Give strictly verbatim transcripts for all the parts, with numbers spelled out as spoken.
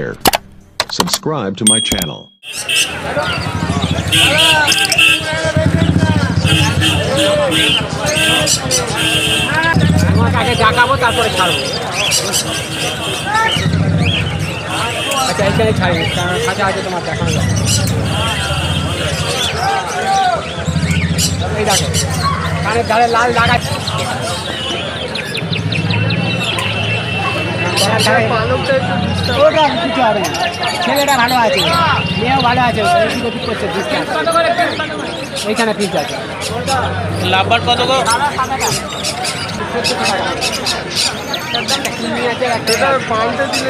share, subscribe to my channel. আগে জাগাবো তারপরে ছাড়বো। আচ্ছা এখানে ছাড়ি কারণ খাঁচা আছে তোমার দেখানো যাবে। এই দেখো কানের ধারে লাল দাগ আছে। ছেলেটা ভালো আছে, মেয়েও ভালো আছে, করছে এইখানে পিস আছে। লাভবার কত গো? পাল্টে দিলে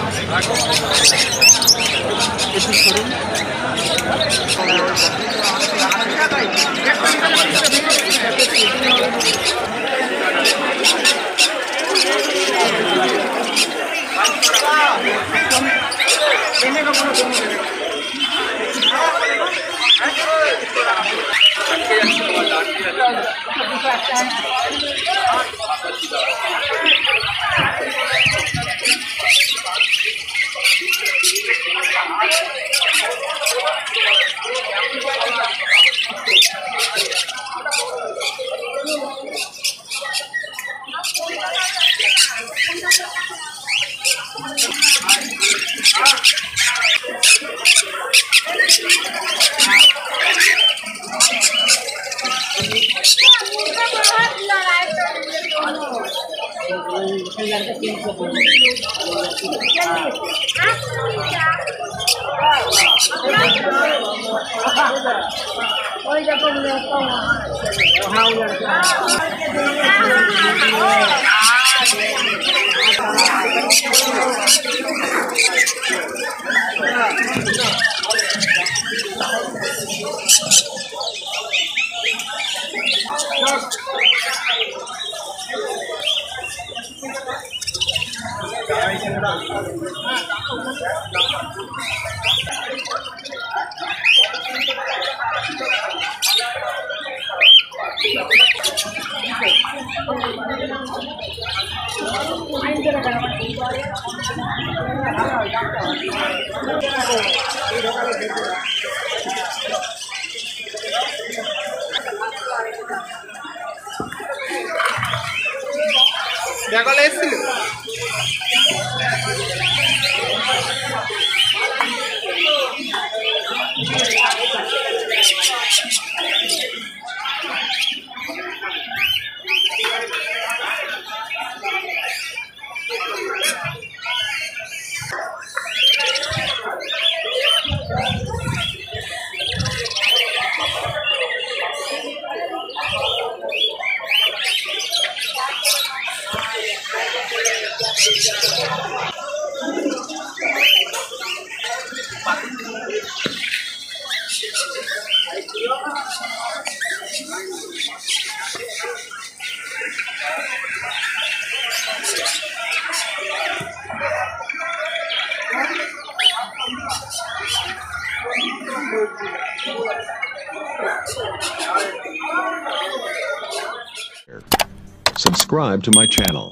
subscribe to my channel.